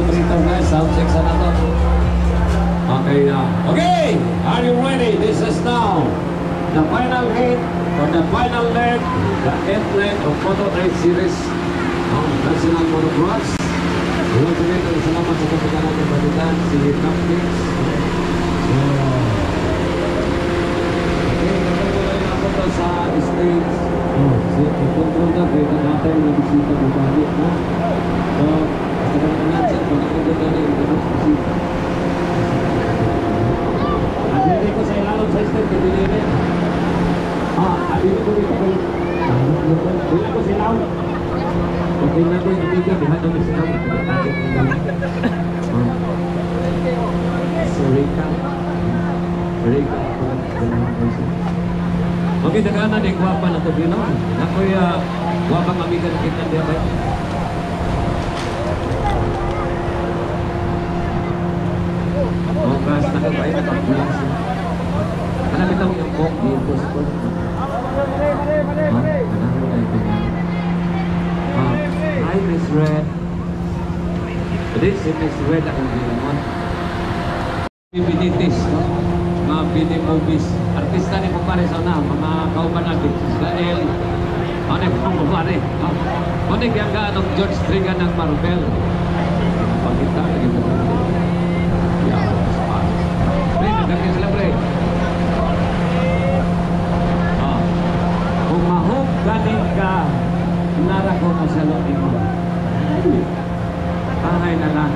vibrator guys, sound check sana to. Okay na. Okay, are you ready? This is now the final hit or the final leg, the 8th leg of Moto 8 series on national motocross. Once again, salamat sa kapagalan ng balitan, si Captain. So, okay, kapag ako to sa stage. So, i-control na, pwede natin na bisita mo balik, no? So, basta ka natin, kung nakagod na rin, ito sa bisita. Hindi ko sa ilalong sa stage, pinilin. Abili ko dito ko. Bila ko silaw. Okay na ko yung amiga, bihado na silaw. So, Rika. Rika. Okay, nagana na yung guwapa na ito, Bino. Ako'y guwapang amiga na kita diya ba? Mongkas na kabahay na pagbulang siya. Anak kita mo yung kong dito sa kong. Hi, Miss Red. This is Miss Red akong ginamon. Binitis, no? Mga bini movies. Artista ni kumpare sa na, mga kauban natin. Israel. Ano yung kumpare? Ano yung ganda ng George Trigan ng Marvel? Pagkita, lagi mo. Yeah, pre, nagkakit sila, pre. Kung mahog ganin ka, narako mo sa loob mo. Tahay na lang.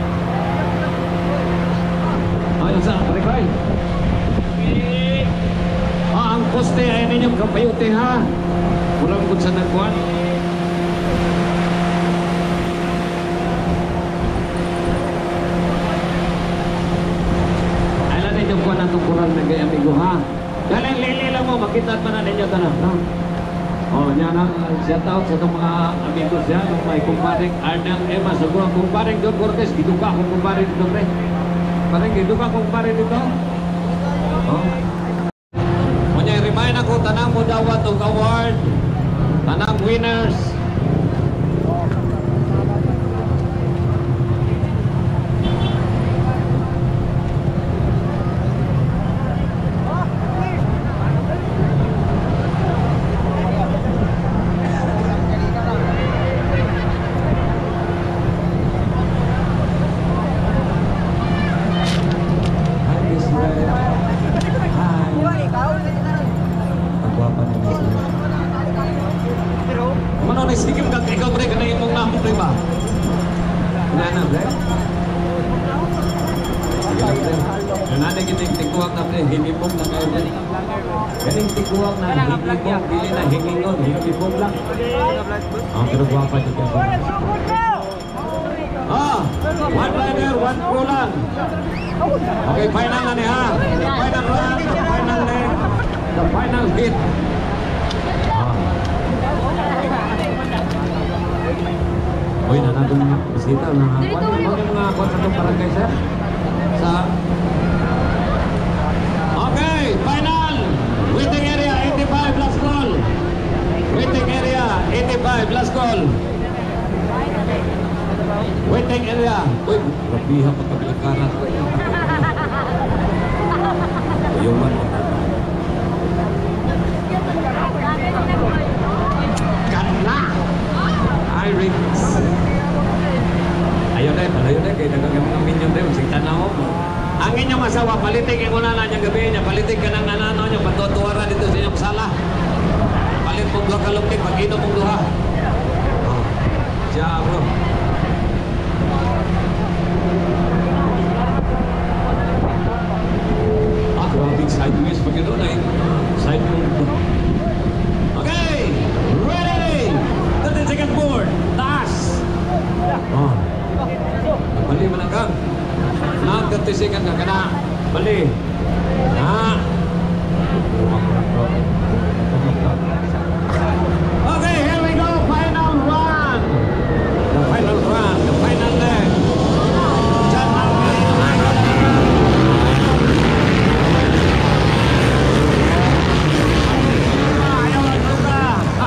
Ayun sa pre-cry. Ang poste ay ninyong kapayute ha. Kurang kung sa nagkuhan. Alam ninyong kuhan ang tungkuran na gaya amigo ha. Galing lili lang mo, makita pa na ninyo tanong. No? Yan ang shout out sa itong mga amigos yan. May kumparing Arnel Emma. Siguro ang kumparing John Cortez. Giduka akong kumparing dito, pre. Parang giduka akong kumparing dito. Kunya, remind ako, tanang mo dawat ng award. Tanang winners. One rider, one crew lang. Okay, final na niya. The final run, the final leg, the final hit. Uy, nanatong mga bisita na mga kwan sa itong barangay, sir? Okay, final. Waiting area, 85, last call. Waiting area, 85, last call. Waiting area. Uy, rabiha pagkabilakaran. Ayawan. Kana! Irix. Ayaw na, malayo na. Kaya nagagawin ng minyon tayo. Sige, tanaw. Ang inyong asawa, palitig yung una na niyang gabi niya. Palitig ka ng nanano niyo. Patutuwara dito sa inyong sala. Palit mong duha kalupit. Pag-inom mong duha. Siya, bro. Grabbing sideways pag yun ay side move. Okay! Ready! 30 second board. Taas! Bali mananggang. 30 second ka na. Bali. Okay, here we go. Final run. The final run. The final leg.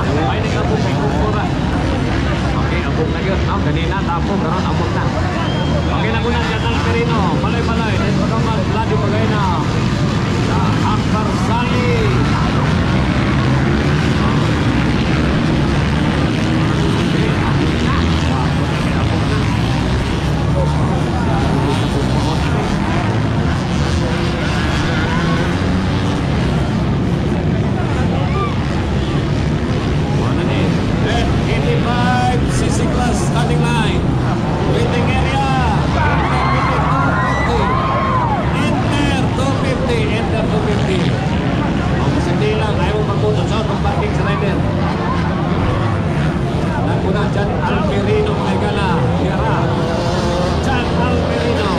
Okay, abot na yun. Kanina tapos, karoon abot na. Okay na muna dyan ang Perino. Malay-malay. Dito ka naman, Vladio Pagayna. Sa Akbar Sali. Starting line, waiting area, enter 250. Ang masindi lang, ayaw magpunta sa automatic parking sa rider. Nagpuna dyan, Alperino, Higala, Yara, dyan, Alperino.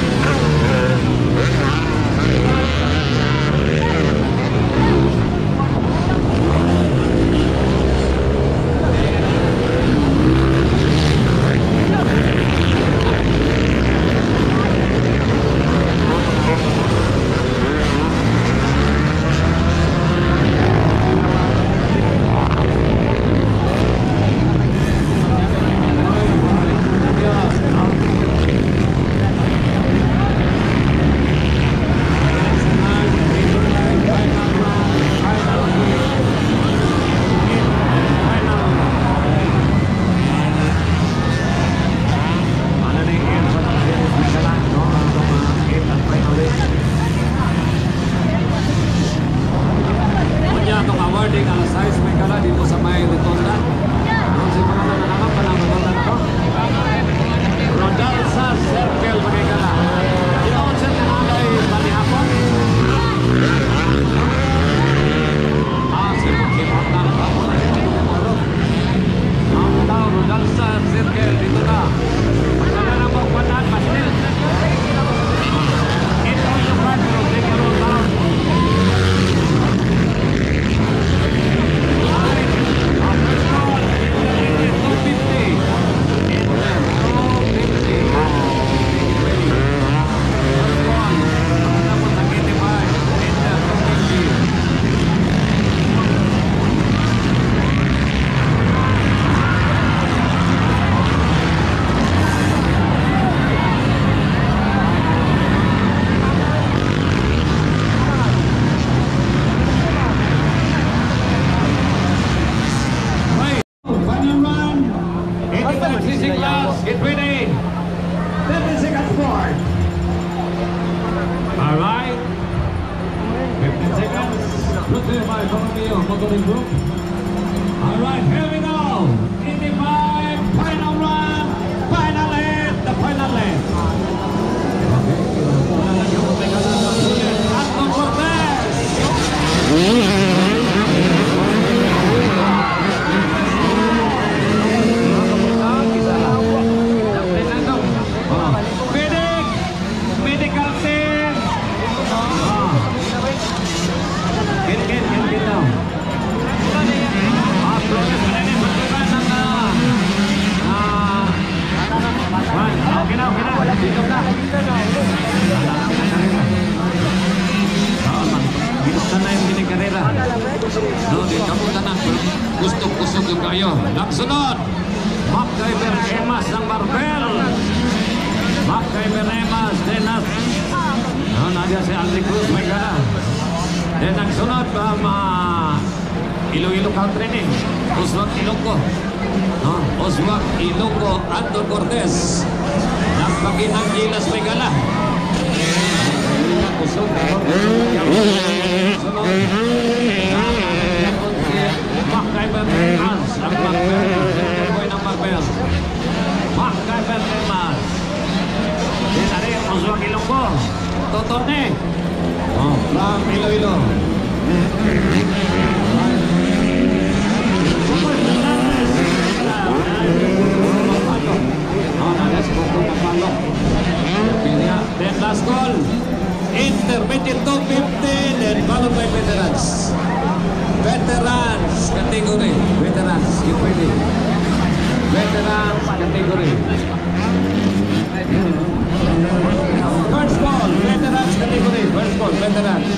Get ready. 30 seconds more. All right. 15 seconds. Brought to you by Romeo Motoring Group. All right, here we go. 85, final run, final hit, the final lap. Okay. Anton Cortez. No, di kamu tanang kustok-kustok yung kayo. Nagsunod, MacGyver Emas ng Marvel. MacGyver Emas, Denas. No, nandiyan si Andy Cruz, may gana. Then nagsunod, Iloilo Country ni Oswald Ilonggo. No, Oswald Ilonggo, Anton Cortez. Nagpaginang Gilas, may gana. Kusok, MacGyver Emas ang Marvel. Boy ng Marvel. MacGyver Emas. Dari Oswald Ilonggo. Totone. Oh, from Iloilo. Then last call. Intermediate 250, then followed by veterans. Veterans category. Veterans, get ready. Veterans category. First call, veterans category. First call, veterans.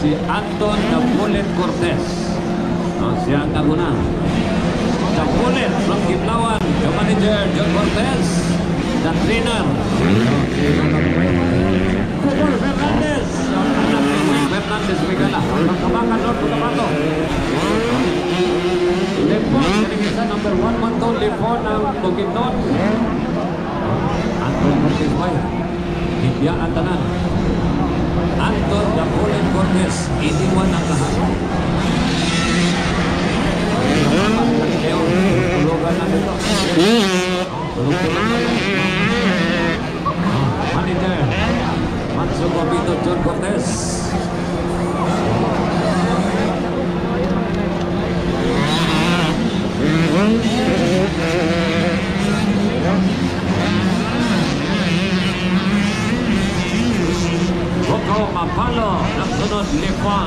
si Anton the Bullet Cortez. Siya ang naguna. The Bullet from Kiblawan, the manager, John Cortez. The trainer, Fernandez. Fernandez, Higalaay. Pagkabakan, Lord, pagkabato. Lepon, kaningisa, number 112, Lepon ng Bukidnon. Anton Cortez Bay. Hibya ang tanan. Anton the Bullet Cortez, 81 ang lahat. Tulugan na dito. Manager, Manso Gopito, John Cortez. Boko Mapalo, nagsunod Lepon.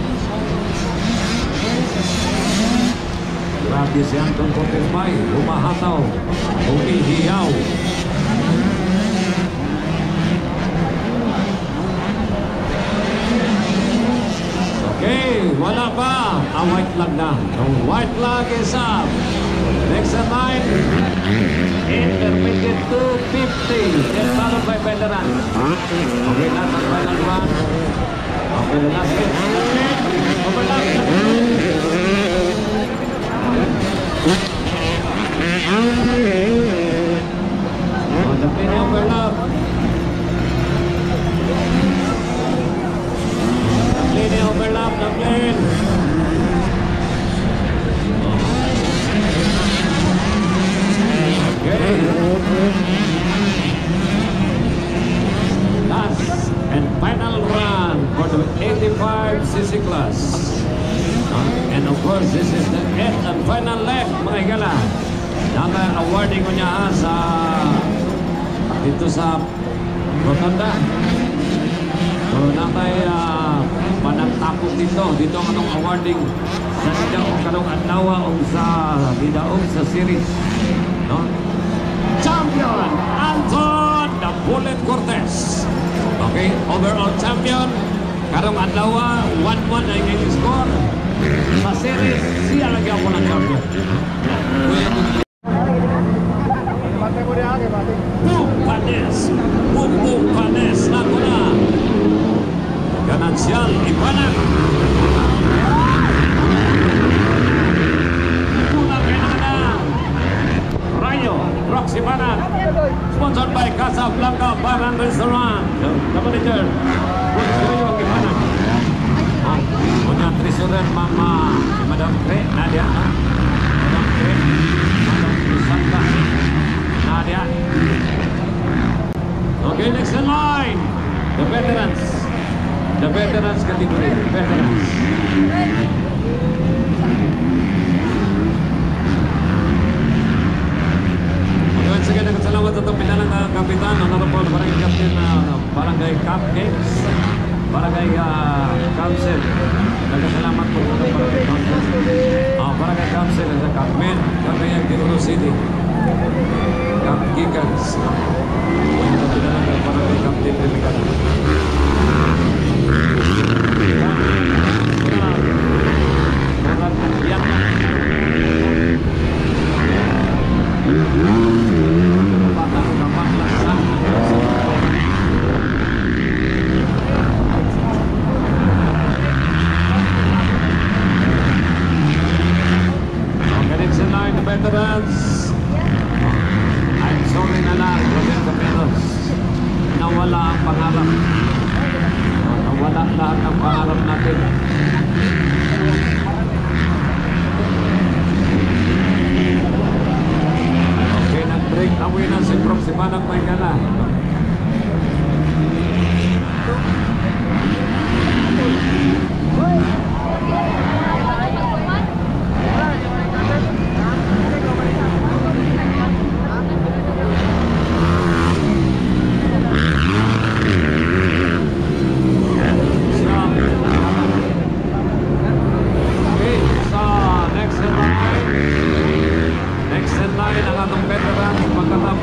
Grabe si Anton Cortez Bay, humahataw, humihiyaw. Okay, wala pa. Ang white flag na. The white flag is up. Next at 9. Intermediate 250. Then followed by veteran. Okay, last and final one. Okay, the last hit. Overlap. On the pin overlap. Lane overlap ng lane. Okay. Last and final run for the 85cc class. And of course, this is the 8th and final leg, mga Higala. Naka-awarding ko niya sa dito sa Rotunda. So, nakay panagtapos dito ang anong awarding sa Didaong kanong adlawa o sa Didaong sa series, no? Champion Anton the Bullet Cortez. Okay, overall champion karong adlawa 1-1 ang inyong score sa series. Siya lagi ako ng champion. Boom Panes na ko na Ganancial Ipanan. Pulang Renana Rayo Proximanan. Sponsored by Casablanca Bar and Restaurant. The manager Rayo Ipanan. Punya treasurer Mama Madam Kre Nadia. Madam Kre Madam Santa Nadia. Okay, next in line, the veterans category, veterans. Once again, nagkasalamat sa itong pinalang kapitan, honorable barangay captain barangay Camp Games, barangay council. Nagkasalamat po sa barangay council. Barangay council sa Carmen, Cagayan de Oro City. Camp Gigans. Barangay captain delegado. Veterans, I'm sorry na lang, Roberto Peros, nawala ang pangarap. Nawala lahat ng pangarap natin. Okay, nag-break away na si Proximanang Higala.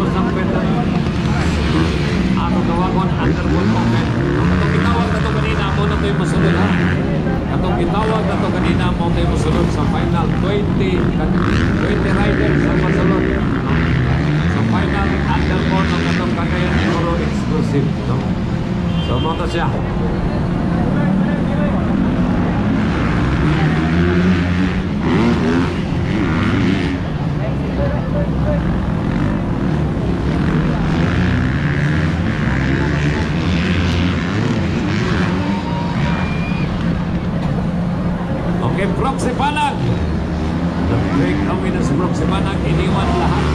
Underwood moment. Ang itong itawag na ito kanina, mo na ito'y masunod ha. Katong gitawag na ito kanina mo ito'y masunod sa final 20 riders ang masunod. Sa final underboard ng katong Cagayan Siguro exclusive. No? So mo ito siya. Okay, Proxy Panag. Nag-break away na si Proxy Panag. Iniwan lahat.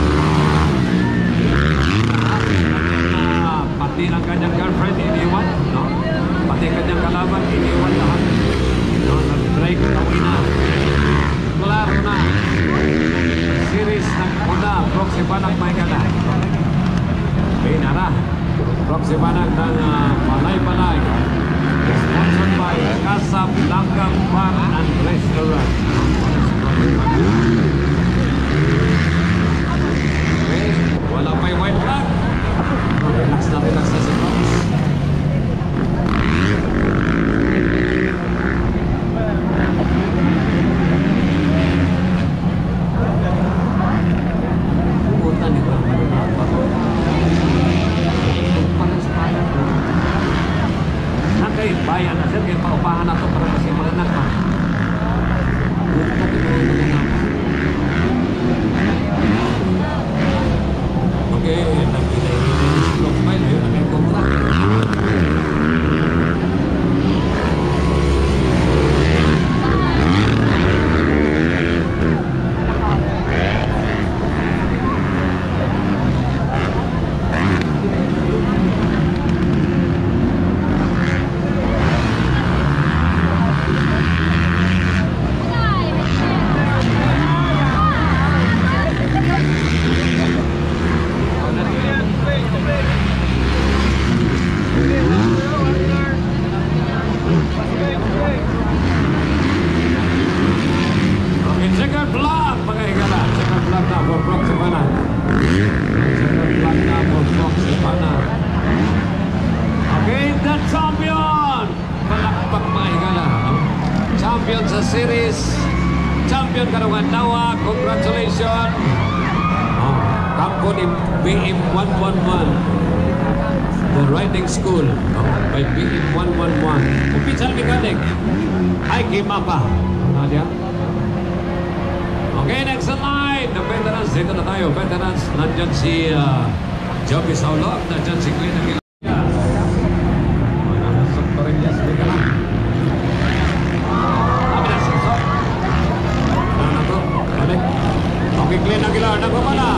Pati ang kanyang girlfriend, iniwan. No? Pati kanyang kalaban, iniwan lahat. No? Nag-break away na. Klaro na. Series ng una, Proxy Panag may gala. Pinara. Proxy Panag ng Palay-Palay. Sponsored by Casablanca Bar and Restaurant. Okay, wala pa'y white flag. Relax na si Prox. Pupunta ni Prox. Kay bayan na sir, kaya paupahan na ito para kasi maganak pa. Okay, nag-ilay-ilay si Prox Mile, ayun ang may kontra. Champion sa series, champion karungan nawa, congratulations. Kampo ni BM 111, the riding school by BM 111. Official mechanic, ay Kimapa. Nadia. Okay, next in line, the veterans, dito na tayo. Veterans, nandyan si Joby Saulo, nandyan si Glenn Higalaay. Glenn Aguilar, nagpapala.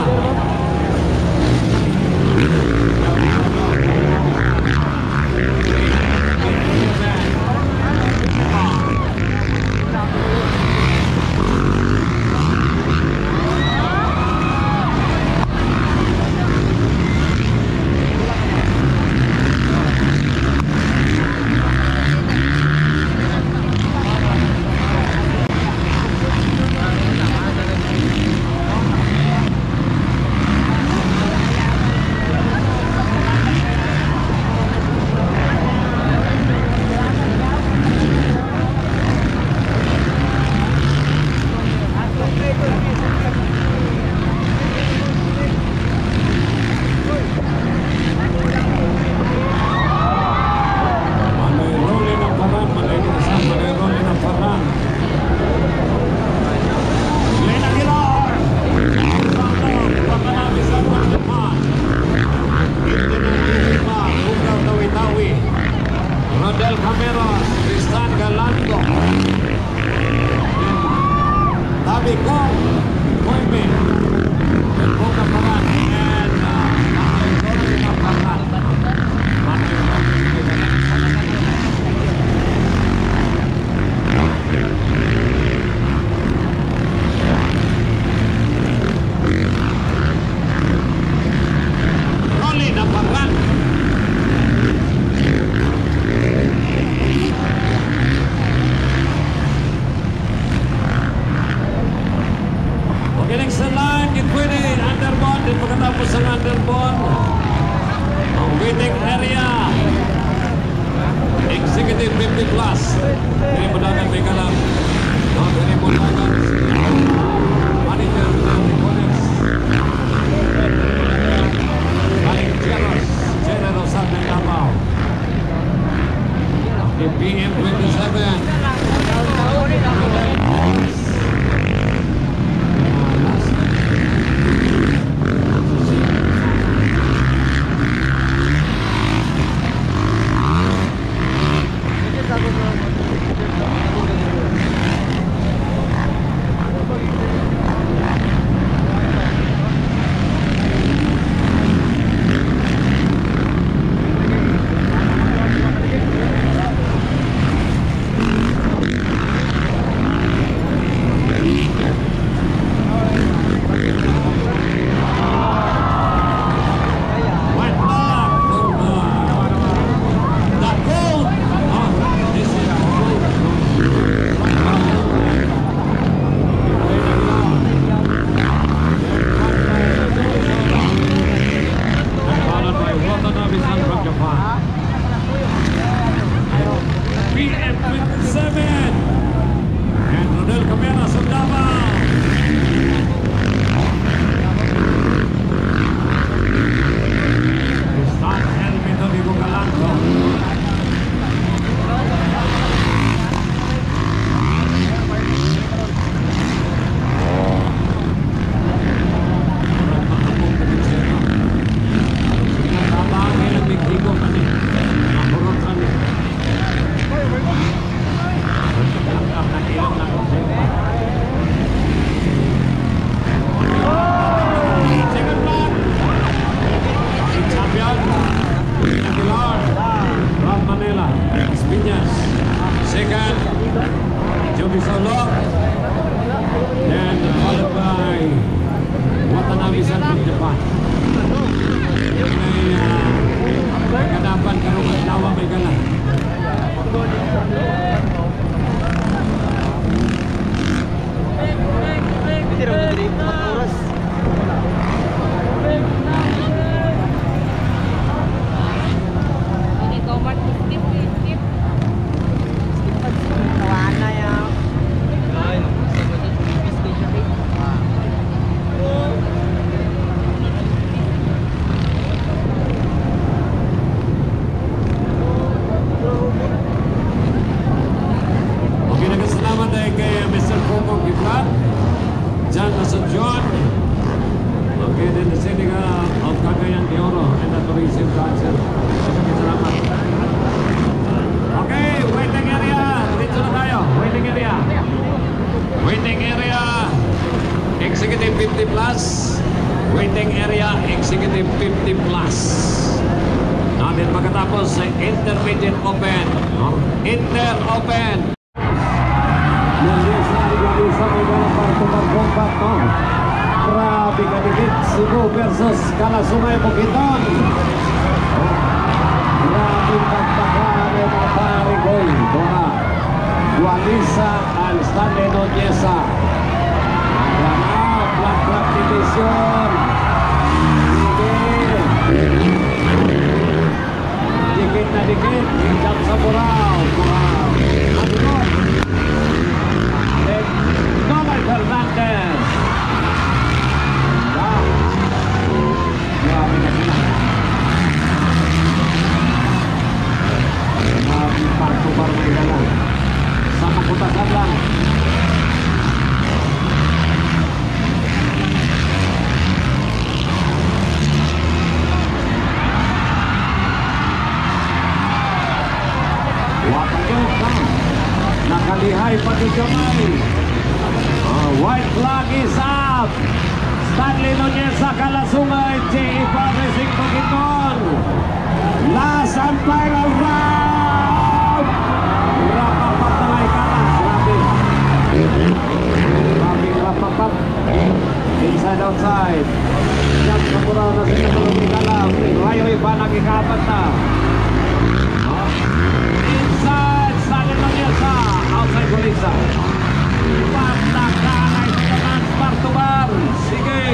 Pagkatapos ng underbone, ang waiting area Executive 50 plus. Kini mo dagan may kalam. Kini mo dagan manager ng Nicolas. Managers, General Sunday Abaw. PM 27. Executive 50 plus, waiting area, Executive 50 plus. Natin pagkatapos sa Intermediate Open, Inter Open. Grabe ka dikit, Cebu versus Kalasungay Bukidnon. Grabe pagtakaan ng mga parigoy. Dualisa al Stanley Nonyesa. Flat division. Dikit na dikit. Hinggang sa Burao. Atikot. Nolan Fernandez. Grabe na sila. Grabe parto-par may dala. Sa makutasan lang. Nakalihay pati kamay. White flag is up. Stanley Nonyesa Kalasungay, J.E. Racing Bukidnon. Last and final round. Rapapat na may kanas. Grabe rapapat. Inside outside. Yan sa mura na sila malumikalam. Rayo iba nag-ikapat na. Inside Stanley Nonyesa. Outside Golisa. Pagtakanay sa kanan, bar-to-bar. Sige.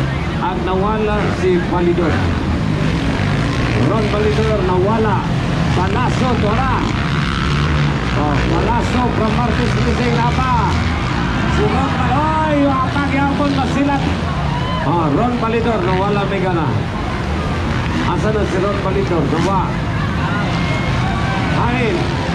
Ang nawala si Balidor. Ron Balidor nawala. Balaso, Dora. Oh, Balaso from Martis Rizal Lapa. Si Ron Palidor. Yung atake hapon masilat. Oh, Ron Palidor, nawala may gana. Asa na si Ron Palidor? Nawa. Hangin.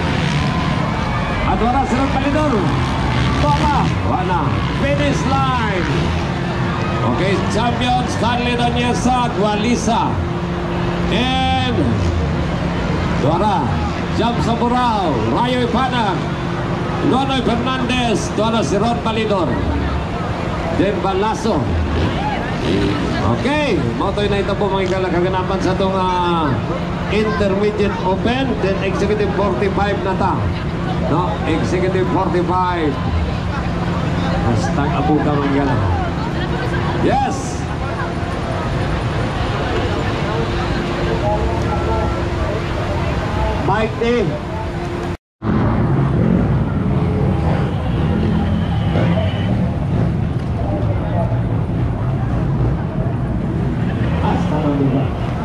At wala si Ron Palidor. Toma. Wala. Finish line. Okay, champion Stanley Danielsa, Gualisa. And Dora, Jam Saburao, Rayo Ipanag, Nonoy Fernandez, Dora si Ron Palidor. Then Balaso. Okay, motoy na ito po mga kaganapan sa itong Intermediate Open. Then Executive 45 na ta. No, Executive 45. Basta abu ka mga yes. Mike D. Hasta luego.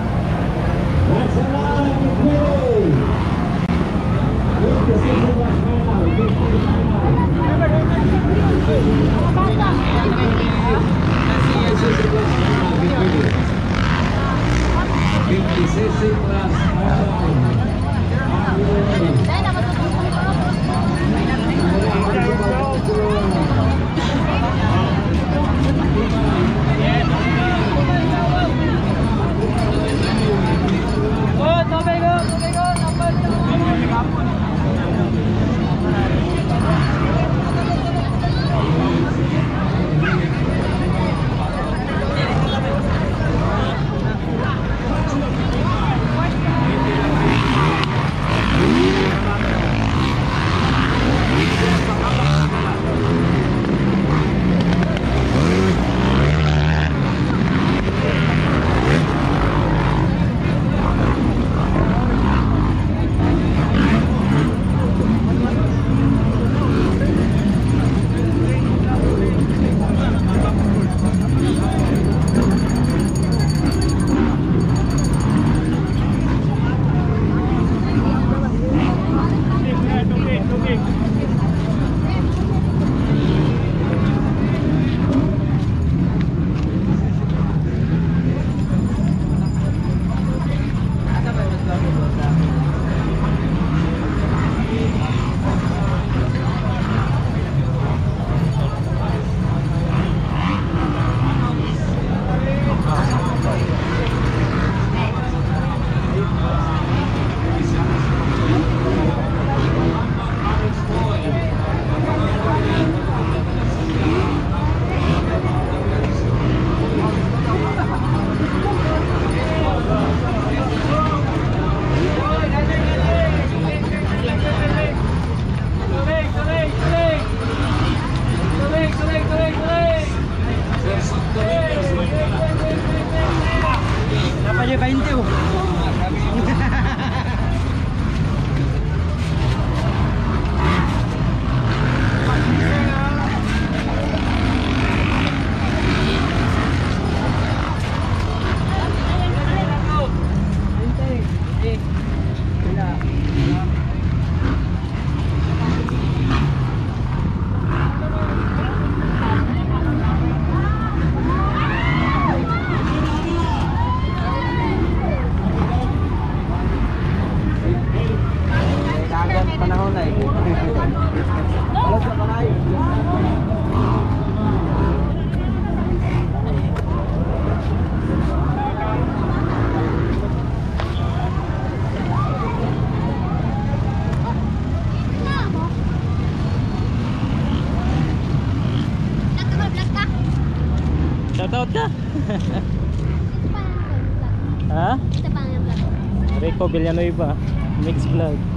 Shoutout ka? Ha? Rico Villanueva, Mix Vlog.